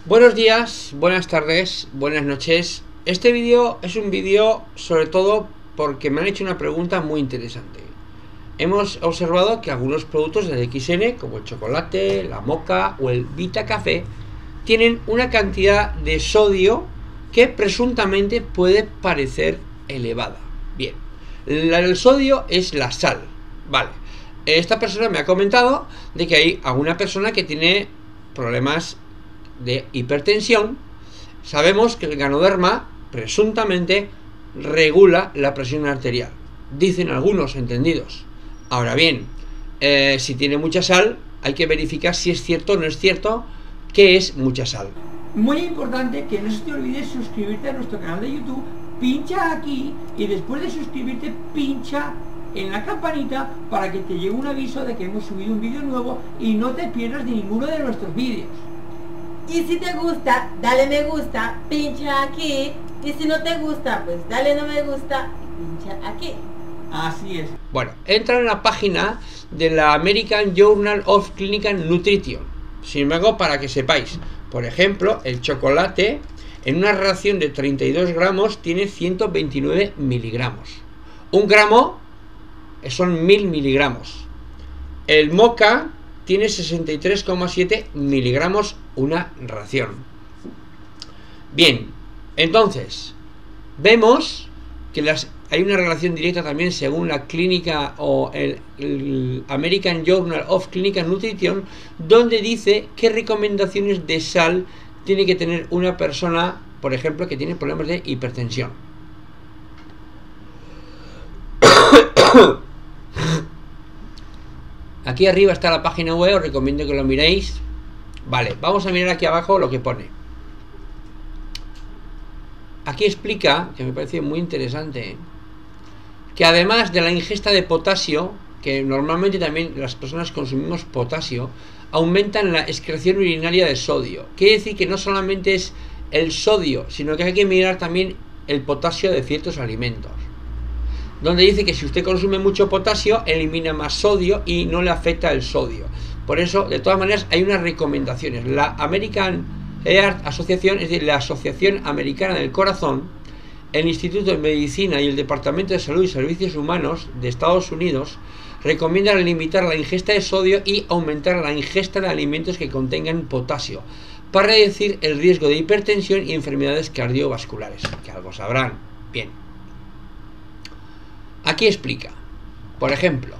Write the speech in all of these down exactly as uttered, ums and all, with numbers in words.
Buenos días, buenas tardes, buenas noches. Este vídeo es un vídeo sobre todo porque me han hecho una pregunta muy interesante. Hemos observado que algunos productos del X N, como el chocolate, la moca o el Vita Café, tienen una cantidad de sodio que presuntamente puede parecer elevada. Bien, el sodio es la sal, vale. Esta persona me ha comentado de que hay alguna persona que tiene problemas de hipertensión. Sabemos que el Ganoderma presuntamente regula la presión arterial, dicen algunos entendidos. Ahora bien, eh, si tiene mucha sal, hay que verificar si es cierto o no es cierto que es mucha sal. Muy importante que no se te olvide suscribirte a nuestro canal de YouTube. Pincha aquí y después de suscribirte pincha en la campanita para que te llegue un aviso de que hemos subido un vídeo nuevo y no te pierdas de ninguno de nuestros vídeos. Y si te gusta, dale me gusta, pincha aquí. Y si no te gusta, pues dale no me gusta y pincha aquí. Así es. Bueno, entra en la página de la American Journal of Clinical Nutrition. Sin embargo, para que sepáis, por ejemplo, el chocolate en una ración de treinta y dos gramos tiene ciento veintinueve miligramos. Un gramo son mil miligramos. El moca tiene sesenta y tres coma siete miligramos una ración. Bien, entonces vemos que las, hay una relación directa también según la clínica o el, el American Journal of Clinical Nutrition, donde dice qué recomendaciones de sal tiene que tener una persona, por ejemplo, que tiene problemas de hipertensión. Aquí arriba está la página web, os recomiendo que lo miréis. Vale, vamos a mirar aquí abajo lo que pone. Aquí explica, que me parece muy interesante, que además de la ingesta de potasio, que normalmente también las personas consumimos potasio, aumentan la excreción urinaria de sodio. Quiere decir que no solamente es el sodio, sino que hay que mirar también el potasio de ciertos alimentos, donde dice que si usted consume mucho potasio, elimina más sodio y no le afecta el sodio. Por eso, de todas maneras, hay unas recomendaciones. La American Heart Association, es decir, la Asociación Americana del Corazón, el Instituto de Medicina y el Departamento de Salud y Servicios Humanos de Estados Unidos recomiendan limitar la ingesta de sodio y aumentar la ingesta de alimentos que contengan potasio para reducir el riesgo de hipertensión y enfermedades cardiovasculares, que algo sabrán. Bien. Aquí explica, por ejemplo,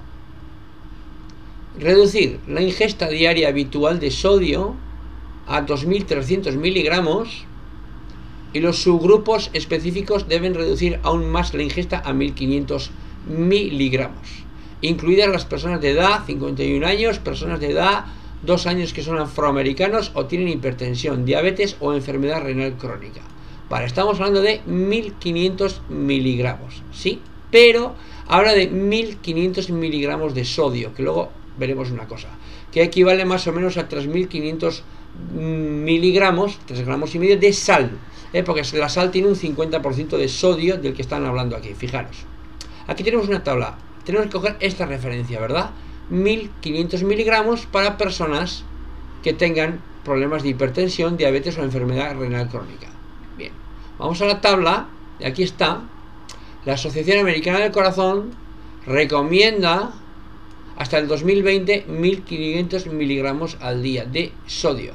reducir la ingesta diaria habitual de sodio a dos mil trescientos miligramos y los subgrupos específicos deben reducir aún más la ingesta a mil quinientos miligramos, incluidas las personas de edad cincuenta y un años, personas de edad dos años que son afroamericanos o tienen hipertensión, diabetes o enfermedad renal crónica. Vale, estamos hablando de mil quinientos miligramos, ¿sí? Pero habla de mil quinientos miligramos de sodio, que luego veremos una cosa, que equivale más o menos a tres mil quinientos miligramos, tres gramos y medio de sal, ¿eh? Porque la sal tiene un cincuenta por ciento de sodio del que están hablando aquí. Fijaros, aquí tenemos una tabla, tenemos que coger esta referencia, ¿verdad? mil quinientos miligramos para personas que tengan problemas de hipertensión, diabetes o enfermedad renal crónica. Bien, vamos a la tabla, y aquí está. La Asociación Americana del Corazón recomienda hasta el dos mil veinte mil quinientos miligramos al día de sodio,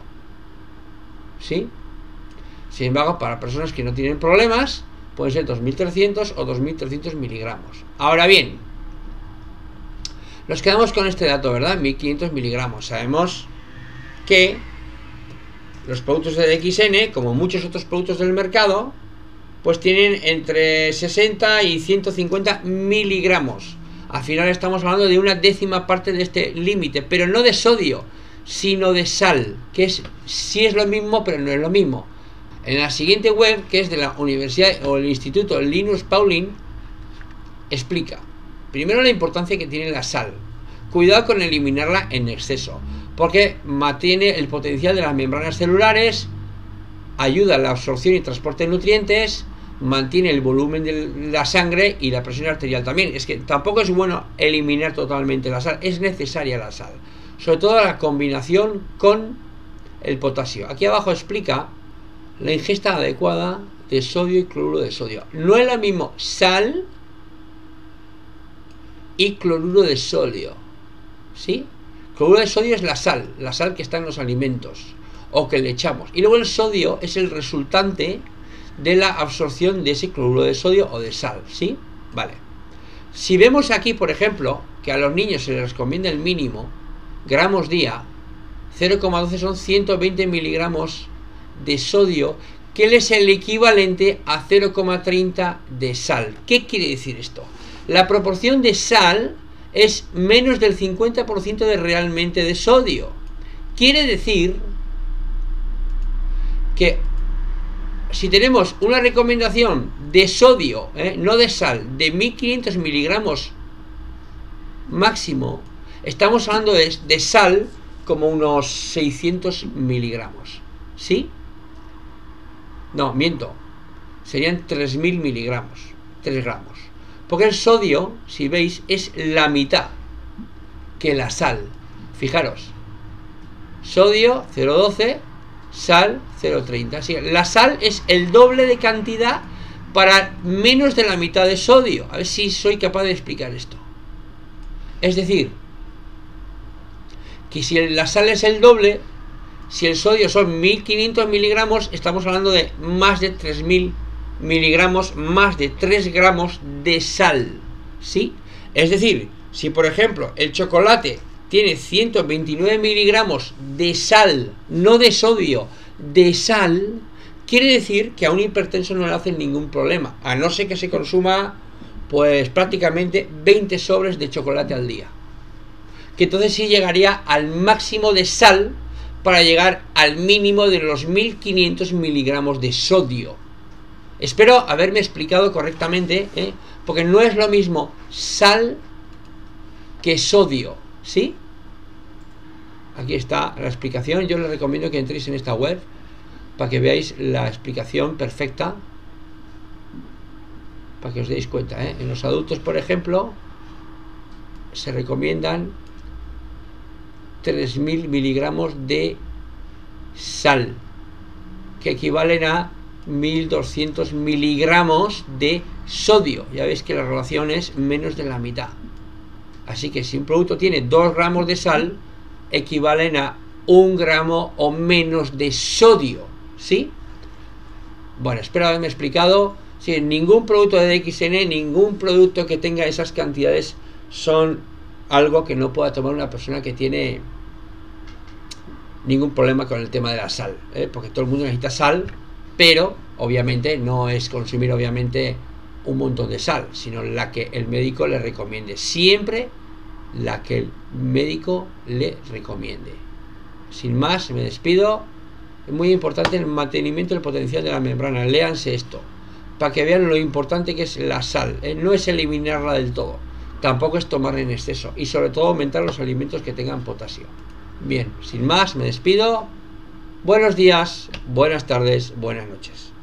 ¿sí? Sin embargo, para personas que no tienen problemas, pueden ser dos mil trescientos o dos mil trescientos miligramos. Ahora bien, nos quedamos con este dato, ¿verdad? mil quinientos miligramos. Sabemos que los productos del X N, como muchos otros productos del mercado, pues tienen entre sesenta y ciento cincuenta miligramos. Al final estamos hablando de una décima parte de este límite, pero no de sodio, sino de sal, que es sí es lo mismo, pero no es lo mismo. En la siguiente web, que es de la Universidad o el Instituto Linus Pauling, explica primero la importancia que tiene la sal. Cuidado con eliminarla en exceso, porque mantiene el potencial de las membranas celulares, ayuda a la absorción y transporte de nutrientes, mantiene el volumen de la sangre y la presión arterial también. Es que tampoco es bueno eliminar totalmente la sal, es necesaria la sal, sobre todo la combinación con el potasio. Aquí abajo explica la ingesta adecuada de sodio y cloruro de sodio. No es lo mismo sal y cloruro de sodio, ¿sí? Cloruro de sodio es la sal, la sal que está en los alimentos o que le echamos. Y luego el sodio es el resultante de la absorción de ese cloruro de sodio o de sal, ¿sí? Vale. Si vemos aquí, por ejemplo, que a los niños se les recomienda el mínimo gramos día, cero coma doce son ciento veinte miligramos de sodio, que es el equivalente a cero coma treinta de sal. ¿Qué quiere decir esto? La proporción de sal es menos del cincuenta por ciento de realmente de sodio. Quiere decir que si tenemos una recomendación de sodio, ¿eh? no de sal, de mil quinientos miligramos máximo, estamos hablando de, de sal como unos seiscientos miligramos, ¿sí? No, miento, serían tres mil miligramos, tres gramos, porque el sodio, si veis, es la mitad que la sal. Fijaros, sodio cero coma doce, sal cero coma treinta. Así, la sal es el doble de cantidad para menos de la mitad de sodio. A ver si soy capaz de explicar esto. Es decir, que si la sal es el doble, si el sodio son mil quinientos miligramos, estamos hablando de más de tres mil miligramos, más de tres gramos de sal, ¿sí? Es decir, si por ejemplo el chocolate tiene ciento veintinueve miligramos de sal, no de sodio, de sal, quiere decir que a un hipertenso no le hacen ningún problema, a no ser que se consuma pues prácticamente veinte sobres de chocolate al día, que entonces sí llegaría al máximo de sal para llegar al mínimo de los mil quinientos miligramos de sodio. Espero haberme explicado correctamente, ¿eh? Porque no es lo mismo sal que sodio, ¿sí? Aquí está la explicación. Yo les recomiendo que entréis en esta web para que veáis la explicación perfecta, para que os deis cuenta, ¿eh? En los adultos, por ejemplo, se recomiendan tres mil miligramos de sal, que equivalen a mil doscientos miligramos de sodio. Ya veis que la relación es menos de la mitad. Así que si un producto tiene dos gramos de sal, equivalen a un gramo o menos de sodio, ¿sí? Bueno, espero haberme explicado. Sí, ningún producto de D X N, ningún producto que tenga esas cantidades son algo que no pueda tomar una persona que tiene ningún problema con el tema de la sal, ¿eh? Porque todo el mundo necesita sal, pero obviamente no es consumir obviamente un montón de sal, sino la que el médico le recomiende, siempre la que el médico le recomiende. Sin más, me despido. Es muy importante el mantenimiento del potencial de la membrana. Léanse esto para que vean lo importante que es la sal, ¿eh? No es eliminarla del todo, tampoco es tomar en exceso, y sobre todo aumentar los alimentos que tengan potasio. Bien, sin más, me despido. Buenos días, buenas tardes, buenas noches.